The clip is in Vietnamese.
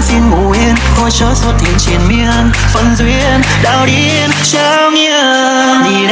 xin ngủ yên khôi chớ suốt thiên triền miên phần duyên đạo điên trao nghiêng